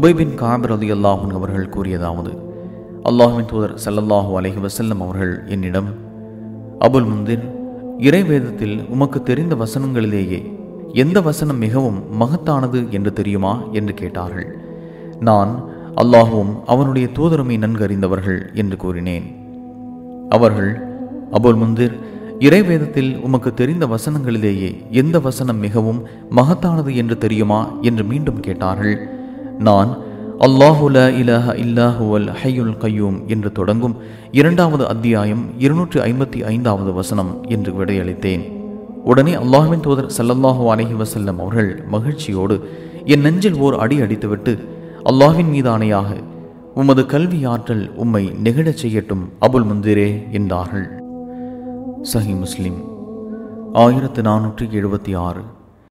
உபை பின் கஅப் ரலியல்லாஹு அன்ஹு அவர்கள் கூறியதாவது, அல்லாஹ்வின் தூதர் ஸல்லல்லாஹு அலைஹி வஸல்லம் அவர்கள் என்னிடம், அபுல் முந்திர், இறைவேதத்தில் உமக்கு தெரிந்த வசனங்களிலேயே எந்த வசனம் மிகவும் மகத்தானது என்று தெரியுமா என்று கேட்டார்கள். நான், அல்லாஹுவும் அவனுடைய தூதருமை நன்கறிந்தவர்கள் என்று கூறினேன். அவர்கள், அபுல் முந்திர், இறைவேதத்தில் உமக்கு தெரிந்த வசனங்களிலேயே எந்த வசனம் மிகவும் மகத்தானது என்று தெரியுமா என்று மீண்டும் கேட்டார்கள். நான், அல்லாஹு லா இலாஹ இல்லா ஹுவல் ஹய்யுல் கய்யூம் என்று தொடங்கும் 2வது அத்தியாயம் 255வது வசனம் என்று விடையளித்தேன். உடனே அல்லாஹ்வின் தூதர் ஸல்லல்லாஹு அலைஹி வஸல்லம் அவர்கள் மகிழ்ச்சியோடு என் நெஞ்சில் ஓர் அடி அடித்துவிட்டு, அல்லாஹ்வின் மீது ஆணையாக, உமது கல்வி ஆற்றல் உம்மை நெகிழச் செய்யட்டும் அபுல் முந்திரே என்றார்கள். சஹீஹ் முஸ்லிம் 1476.